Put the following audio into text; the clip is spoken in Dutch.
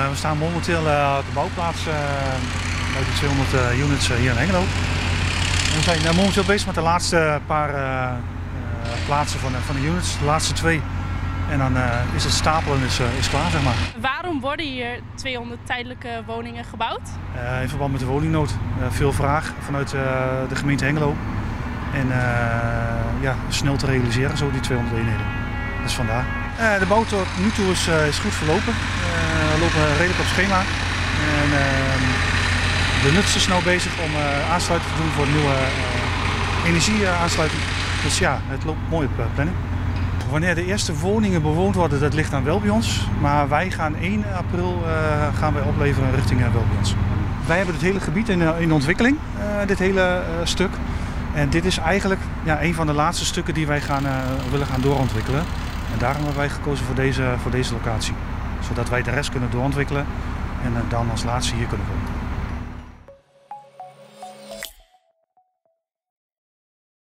We staan momenteel op de bouwplaats bij de 200 units hier in Hengelo. We zijn momenteel bezig met de laatste paar plaatsen van de units, de laatste 2. En dan is het stapelen is klaar, zeg maar. Waarom worden hier 200 tijdelijke woningen gebouwd? In verband met de woningnood. Veel vraag vanuit de gemeente Hengelo. En snel te realiseren, zo die 200 eenheden. Dus vandaar. De bouw tot nu toe is goed verlopen. We lopen redelijk op schema. En, de NUTS is nu bezig om aansluiting te doen voor de nieuwe energieaansluiting. Dus ja, het loopt mooi op planning. Wanneer de eerste woningen bewoond worden, dat ligt dan wel bij ons. Maar wij gaan 1 april gaan wij opleveren richting wel bij ons. Wij hebben het hele gebied in ontwikkeling, dit hele stuk. En dit is eigenlijk een van de laatste stukken die wij willen gaan doorontwikkelen. En daarom hebben wij gekozen voor deze locatie. Zodat wij de rest kunnen doorontwikkelen en dan als laatste hier kunnen wonen.